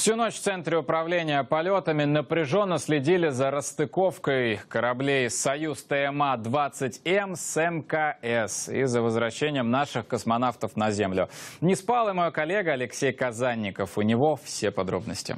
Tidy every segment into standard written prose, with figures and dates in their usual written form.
Всю ночь в Центре управления полетами напряженно следили за расстыковкой кораблей «Союз ТМА-20М» с МКС и за возвращением наших космонавтов на Землю. Не спал и мой коллега Алексей Казанников. У него все подробности.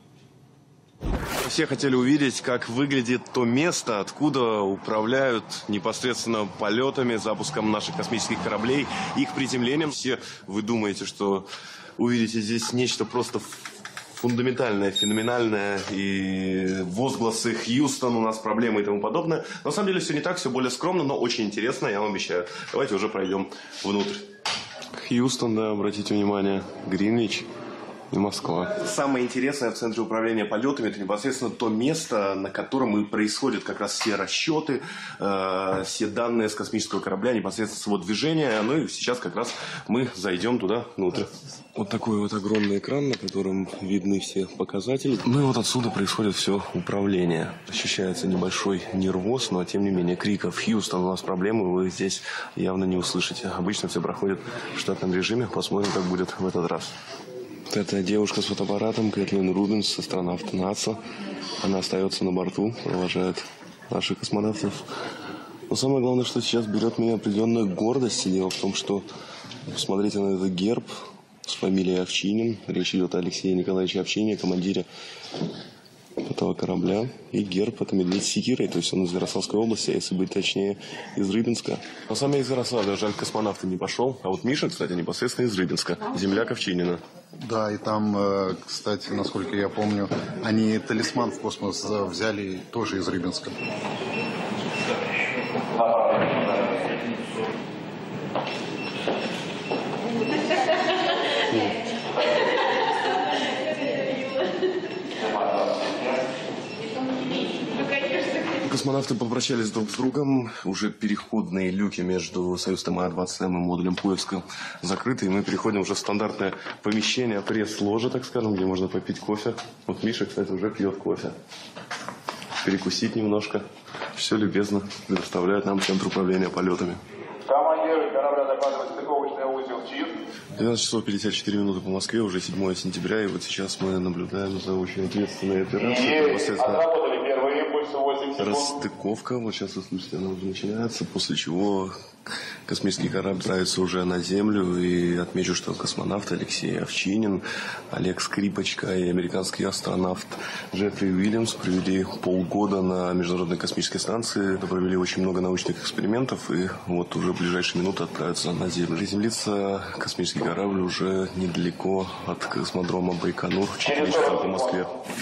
Все хотели увидеть, как выглядит то место, откуда управляют непосредственно полетами, запуском наших космических кораблей, их приземлением. Все вы думаете, что увидите здесь нечто просто фундаментальное, феноменальное, и возгласы «Хьюстон, у нас проблемы» и тому подобное. Но на самом деле все не так, все более скромно, но очень интересно, я вам обещаю. Давайте уже пройдем внутрь. Хьюстон, да, обратите внимание, Гринвич и Москва. Самое интересное в Центре управления полетами — это непосредственно то место, на котором и происходят как раз все расчеты, все данные с космического корабля, непосредственно с его движения. Ну и сейчас как раз мы зайдем туда внутрь. Вот такой вот огромный экран, на котором видны все показатели. Ну и вот отсюда происходит все управление. Ощущается небольшой нервоз, но тем не менее криков «Хьюстон, у нас проблемы» вы здесь явно не услышите. Обычно все проходит в штатном режиме. Посмотрим, как будет в этот раз. Вот эта девушка с фотоаппаратом, Кэтлин Рубинс, астронавт НАСА. Она остается на борту, провожает наших космонавтов. Но самое главное, что сейчас берет меня определенная гордость. Дело в том, что, посмотрите на этот герб с фамилией Овчинин. Речь идет о Алексее Николаевиче Овчинине, командире этого корабля. И герб — это медведь с секирой, то есть он из Ярославской области, а если быть точнее, из Рыбинска. Но сам я из Ярославля, жаль, космонавты не пошел. А вот Миша, кстати, непосредственно из Рыбинска, земляк Овчинина. Да, и там, кстати, насколько я помню, они талисман в космос взяли тоже из Рыбинска. Космонавты попрощались друг с другом. Уже переходные люки между «Союз ТМА-20М» и модулем поиска закрыты. И мы переходим уже в стандартное помещение, пресс-ложа, так скажем, где можно попить кофе. Вот Миша, кстати, уже пьет кофе. Перекусить немножко. Все любезно предоставляет нам Центр управления полетами. Командир корабля докладывает стыковочный узел ЧИС. 12 часов 54 минуты по Москве, уже 7 сентября. И вот сейчас мы наблюдаем за очень ответственной операцией. Отработали первые импульсы 8 секунд. Расстыковка, вот сейчас вы слышите, она уже начинается, после чего космический корабль отправится уже на Землю. И отмечу, что космонавт Алексей Овчинин, Олег Скрипочка и американский астронавт Джеффри Уильямс провели полгода на Международной космической станции, провели очень много научных экспериментов, и вот уже в ближайшие минуты отправятся на Землю. Приземлится космический корабль уже недалеко от космодрома Байконур, в 4 часа по Москве.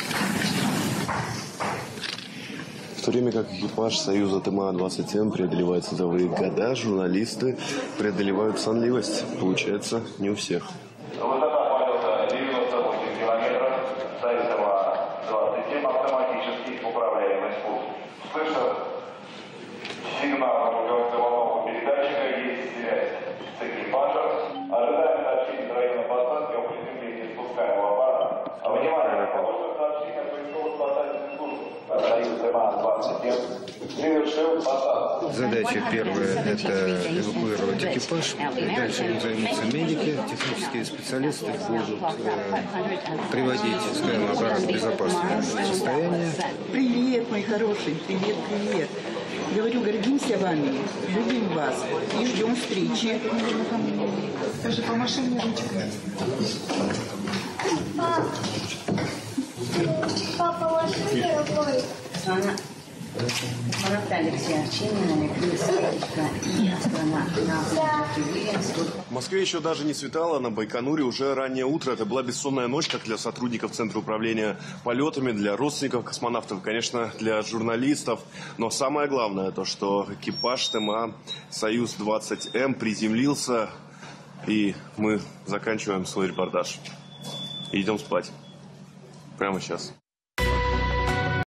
В то время как экипаж «Союза ТМА-20М» преодолевает световые года, журналисты преодолевают сонливость. Получается, не у всех. Высота полета 98 километров. «Союз ТМА-20М» автоматически управляемый спуск. Слышно сигнал головного передатчика, есть связь с экипажем. Ожидаем сообщений с района посадки о приземлении спускаемого аппарата. Внимание, получено сообщение поисково-спасательной службы. «Союз ТМА-20М» завершил посадку. Задача первая – это эвакуировать экипаж. Дальше им займутся медики, технические специалисты будут приводить, скажем, аппарат в безопасное состояние. Привет, мой хороший, привет, привет. Говорю, гордимся вами, любим вас и ждем встречи. Скажи, помаши мне ручкой. Папа, маши мне рукой. В Москве еще даже не светало, на Байконуре уже раннее утро. Это была бессонная ночь как для сотрудников Центра управления полетами, для родственников космонавтов, конечно, для журналистов. Но самое главное то, что экипаж ТМА «Союз-20М» приземлился, и мы заканчиваем свой репортаж. И идем спать. Прямо сейчас.